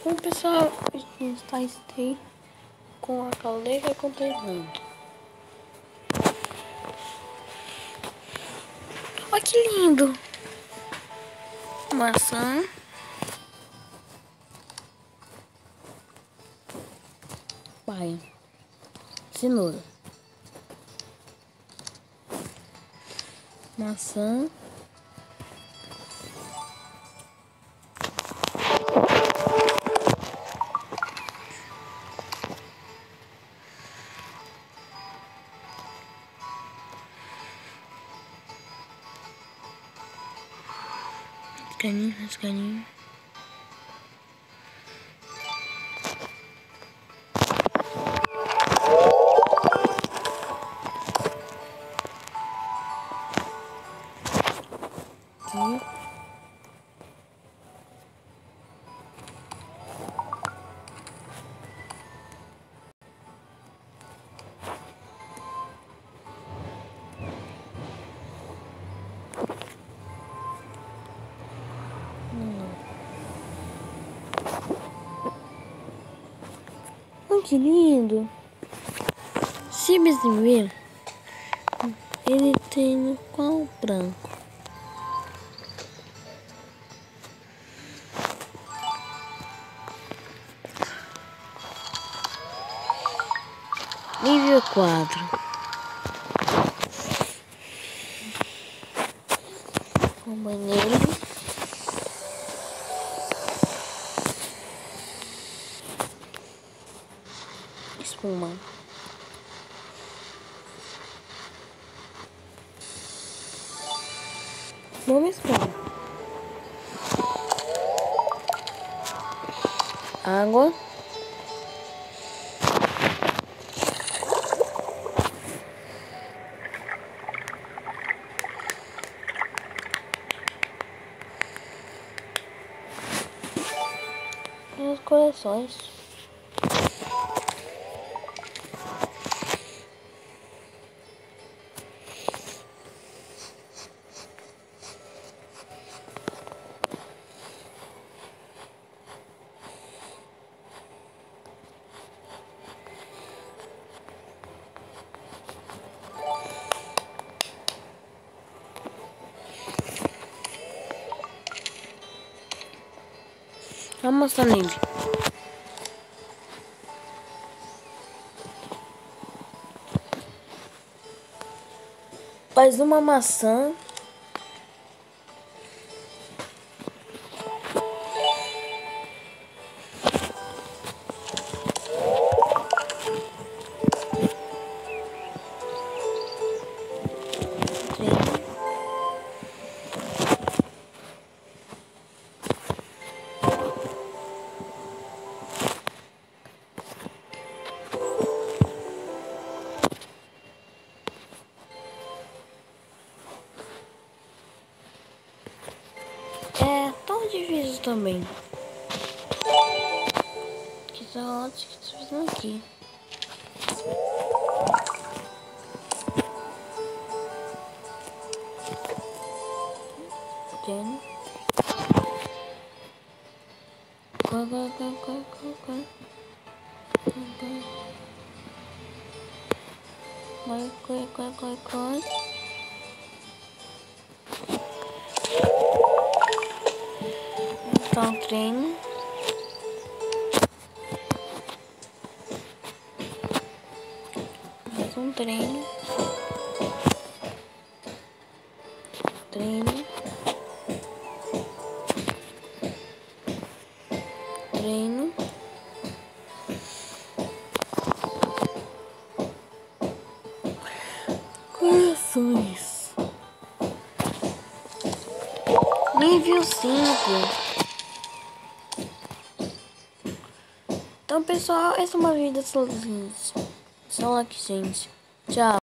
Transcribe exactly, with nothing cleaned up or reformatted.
O pessoal está aí com a caldeira contemplando. Olha que lindo! Maçã. Paia. Cenoura. Maçã. Caninho, caninho. Aqui. Olha que lindo! Se você ver, ele tem qual branco? Nível quatro. O banheiro. Espuma. Vamos espuma. Água. E os corações. Vamos mostrar nele. Faz uma maçã. É tão difícil também. Que tá ótimo que tô fazendo aqui. Tem. Coi, coi, coi, coi, coi, coi. Coi, coi, coi, coi, coi. Então, treino. Mais um treino. Treino. Treino. Corações. Nível cinco. Então, pessoal, essa é uma vida sozinha. Só like, gente. Tchau.